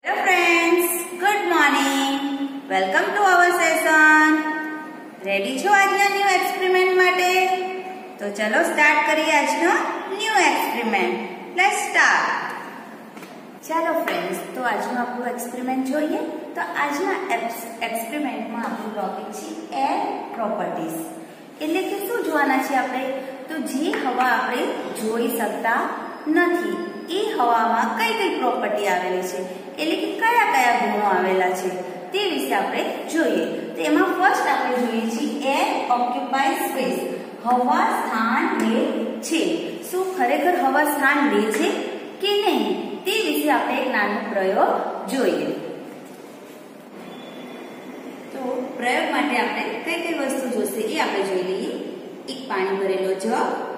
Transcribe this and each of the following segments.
Hello friends, good morning. Welcome to our session. Ready છો આજના new experiment માટે? તો ચલો સ્ટાર્ટ કરીએ આજનો ન્યૂ એક્સપેરિમેન્ટ. Let's start. ચાલો ફ્રેન્ડ્સ, તો આજનો આપણો એક્સપેરિમેન્ટ જોઈએ. તો આજના એક્સપેરિમેન્ટમાં આપણો ટોપિક છે એર પ્રોપર્ટીઝ. એટલે કે શું જોવાના છે આપણે? તો જે હવા આપણે જોઈ શકતા નથી એ હવામાં કઈ કઈ પ્રોપર્ટી આવેલી છે, એટલે કે કયા કયા ગુણો આવેલા છે તે વિશે આપણે જોઈએ. તો એમાં ફર્સ્ટ આપણે જોઈએ છીએ એર ઓક્યુપાય સ્પેસ. હવા સ્થાન લે છે. શું ખરેખર હવા સ્થાન લે છે કે નહીં તે વિશે આપણે એક નાનો પ્રયોગ જોઈએ. તો પ્રયોગ માટે આપણે કઈ કઈ વસ્તુ જોશે એ આપણે જોઈ લઈએ. એક પાણી ભરેલો જગ,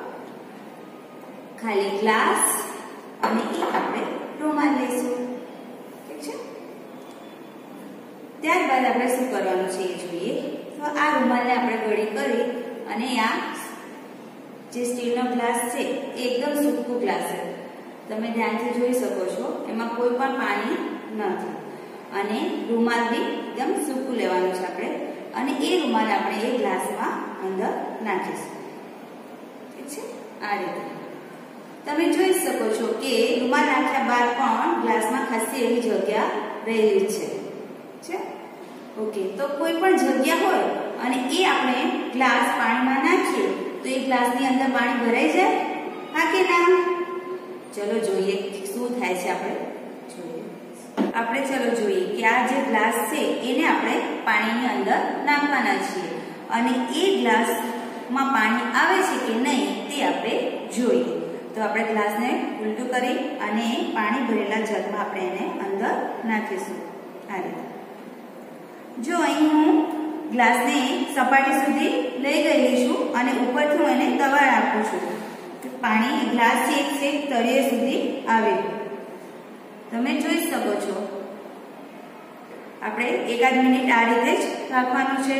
ખાલી ગ્લાસ અને એક આપણે રૂમાલ લઈશું. ઠીક છે. ત્યારબાદ આપણે શું કરવાનું છે એ જોઈએ. તો આ રૂમાલને આપણે ગળી કરી અને આ જે સ્ટીલનો ગ્લાસ છે એ એકદમ સૂકું ગ્લાસ છે. તમે ધ્યાનથી જોઈ શકો છો, એમાં કોઈ પણ પાણી નથી અને રૂમાલ બી એકદમ સૂકું લેવાનું છે આપણે, અને એ રૂમાલ આપણે એ ગ્લાસમાં અંદર નાખીશું. ઠીક છે. આ રીતે તમે જોઈ શકો છો કે રૂમાલ નાખ્યા બાદ પણ ગ્લાસમાં ખાસી એવી જગ્યા રહેલી છે. ઓકે, તો કોઈ પણ જગ્યા હોય અને એ આપણે ગ્લાસ પાણીમાં નાખીએ તો એ ગ્લાસની અંદર પાણી ભરાઈ જાય, હા કે ના? ચલો જોઈએ શું થાય છે. આપણે ચલો જોઈએ કે આ જે ગ્લાસ છે એને આપણે પાણીની અંદર નાખવાના છીએ અને એ ગ્લાસમાં પાણી આવે છે કે નહીં તે આપણે જોઈએ. તો આપણે ગ્લાસને ઉલટું કરી અને પાણી ભરેલા જગમાં આપણે એને અંદર નાખીશું. આ રીતે જો અહીં હું ગ્લાસને સપાટી સુધી લઈ ગયેલી છું અને ઉપરથી હું એને દબાણ આપું છું. પાણી ગ્લાસ છેક તળિયે સુધી આવે. તમે જોઈ શકો છો. આપણે એકાદ મિનિટ આ રીતે જ રાખવાનું છે.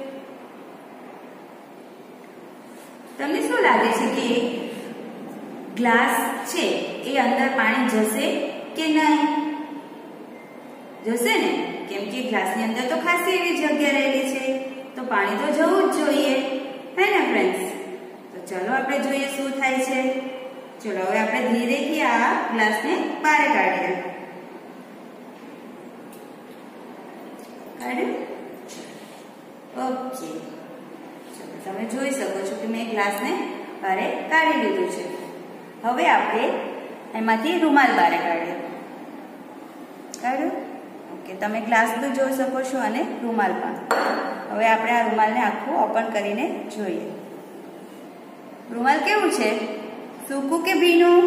તમને શું લાગે છે કે ગ્લાસ છે એ અંદર પાણી જશે કે નહીં? જશે ને, કેમ કે ગ્લાસની અંદર તો ખાસી એવી જગ્યા રહેલી છે, તો પાણી તો જવું જ જોઈએ, હે ને ફ્રેન્ડ્સ? તો ચલો આપણે જોઈએ શું થાય છે. ચલો હવે આપણે ધીરેથી આ ગ્લાસને બહાર કાઢીએ. ઓકે, ચલો તમે જોઈ શકો છો કે મેં ગ્લાસને બહાર કાઢી લીધું છે. હવે આપણે એમાંથી રૂમાલ બહાર કાઢીએ. ઓકે, તમે ગ્લાસ પણ જોઈ શકો છો અને રૂમાલ પણ. હવે આપણે આ રૂમાલને આખું ઓપન કરીને જોઈએ. રૂમાલ કેવું છે? સૂકું કે ભીનું?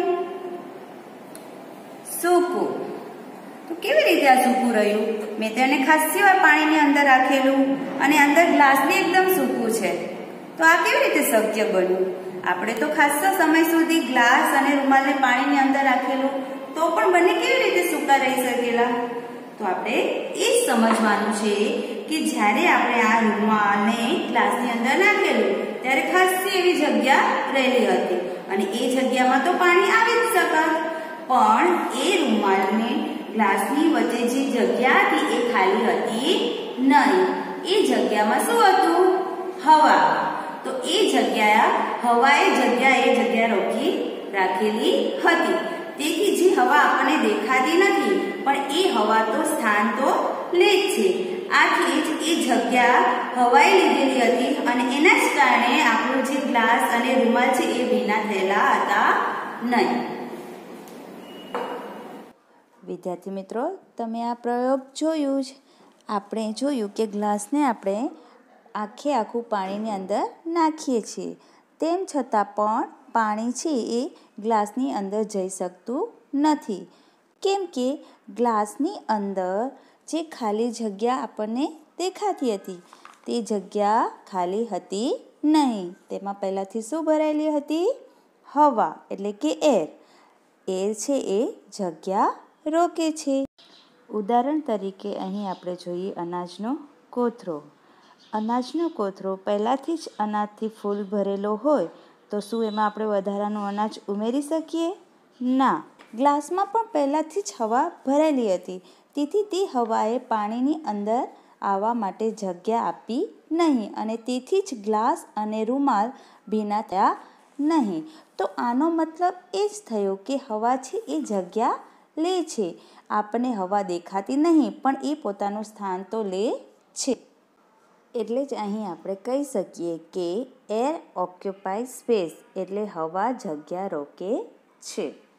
સૂકું. તો કેવી રીતે આ સૂકું રહ્યું? મેં તેને ખાસી વાર પાણીની અંદર રાખેલું અને અંદર ગ્લાસ બી એકદમ સૂકું છે. તો આ કેવી રીતે શક્ય બન્યું? આપણે તો ખાસો સમય સુધી ગ્લાસ અને રૂમાલને પાણીની અંદર રાખેલું, તો પણ બંને કેવી રીતે સૂકા રહી શકેલા? તો આપણે એ સમજવાનું છે કે જ્યારે આપણે આ રૂમાલને ગ્લાસની અંદર નાખેલું ત્યારે ખાસી એવી જગ્યા રહેલી હતી અને એ જગ્યામાં તો પાણી આવી જ શકત, પણ એ રૂમાલને ગ્લાસની વચ્ચે જે જગ્યા હતી એ ખાલી હતી નહીં. એ જગ્યામાં શું હતું? હવા. તો એ હવાએ જગ્યા રોકી રાખેલી હતી. તેથી જે હવા આપણને દેખાતી નથી પણ એ હવા તો સ્થાન તો લે જ છે. આથી જ એ જગ્યા હવાએ લીધેલી હતી અને એના જ કારણે આપણો જે ગ્લાસ અને રૂમાલ છે એ ભીના થયેલા હતા નહીં. વિદ્યાર્થી મિત્રો, તમે આ પ્રયોગ જોયું જ. આપણે જોયું કે ગ્લાસને આપણે આખું પાણીની અંદર નાખીએ છીએ, તેમ છતાં પણ પાણી છે એ ગ્લાસની અંદર જઈ શકતું નથી, કેમ કે ગ્લાસની અંદર જે ખાલી જગ્યા આપણને દેખાતી હતી તે જગ્યા ખાલી હતી નહીં. તેમાં પહેલાંથી શું ભરાયેલી હતી? હવા, એટલે કે એર. એર છે એ જગ્યા રોકે છે. ઉદાહરણ તરીકે અહીં આપણે જોઈએ અનાજનો કોથળો. અનાજનો કોથળો પહેલાંથી જ અનાજથી ફૂલ ભરેલો હોય તો શું એમાં આપણે વધારાનું અનાજ ઉમેરી શકીએ? ના. ગ્લાસમાં પણ પહેલાંથી જ હવા ભરેલી હતી, તેથી તે હવાએ પાણીની અંદર આવવા માટે જગ્યા આપી નહીં અને તેથી જ ગ્લાસ અને રૂમાલ ભીના થયા નહીં. તો આનો મતલબ એ જ થયો કે હવા છે એ જગ્યા લે છે. આપણને હવા દેખાતી નહીં પણ એ પોતાનું સ્થાન તો લે છે. એટલે જ અહીં આપણે કહી શકીએ કે એર ઓક્યુપાય સ્પેસ એટલે હવા જગ્યા રોકે છે.